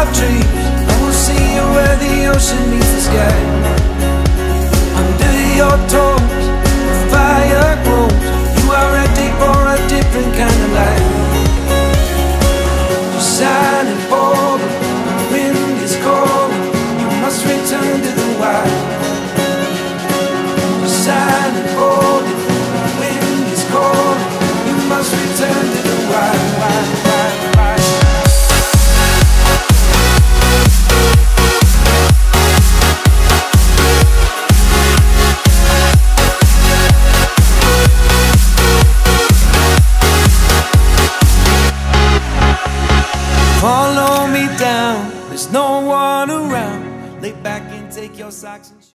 dreams. I will see you where the ocean meets the sky.